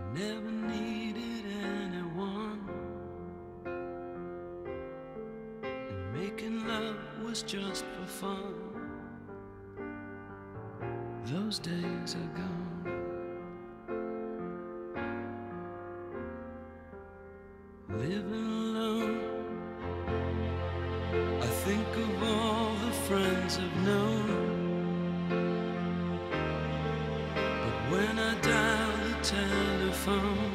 Never needed anyone, and making love was just for fun. Those days are gone. Living alone, I think of all the friends I've known, but when I dial the telephone,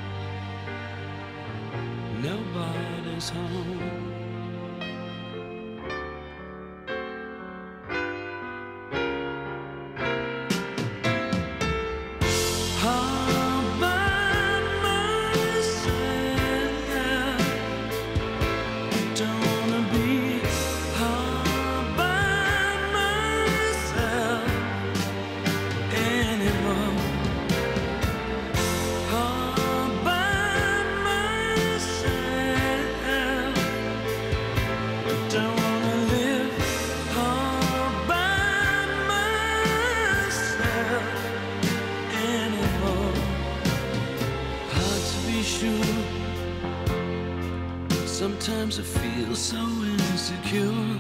nobody's home. All by myself, don't wanna be all by myself anymore. All by myself, don't wanna live all by myself anymore. Hard to be sure. Sometimes I feel so insecure,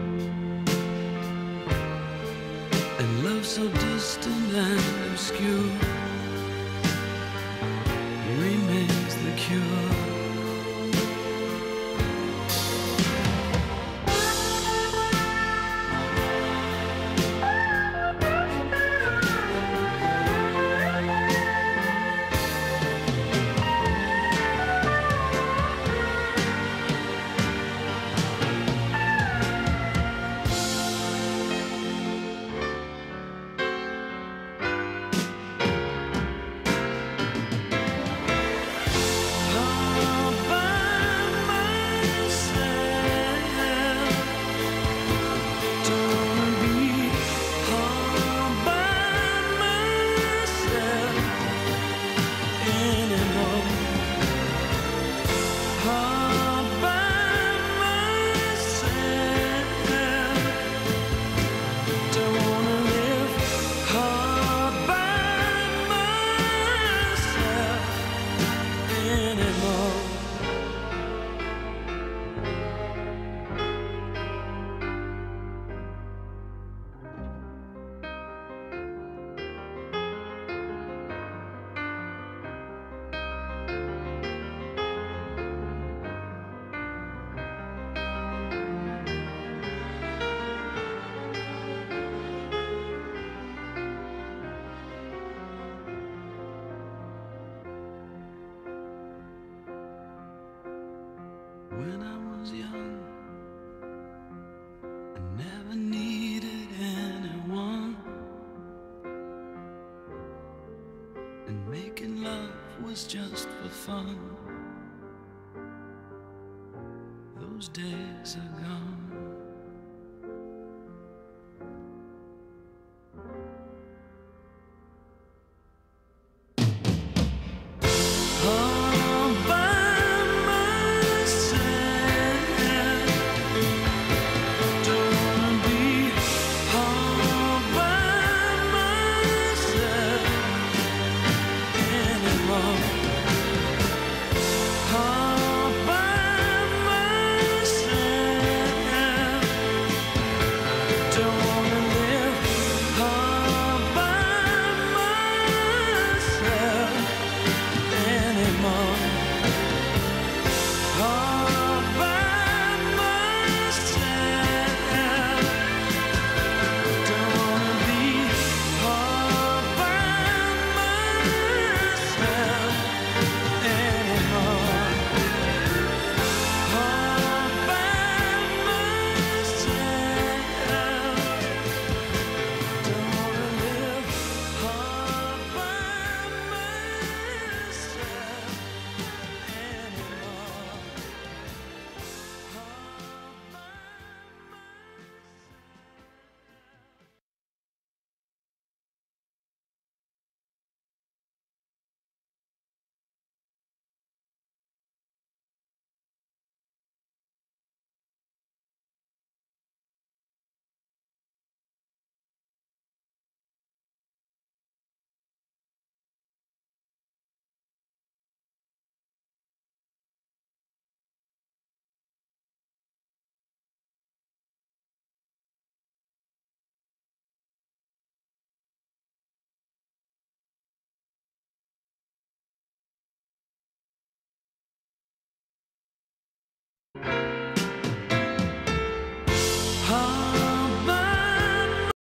and love so distant and obscure remains the cure. When I was young, I never needed anyone, and making love was just for fun. Those days are gone.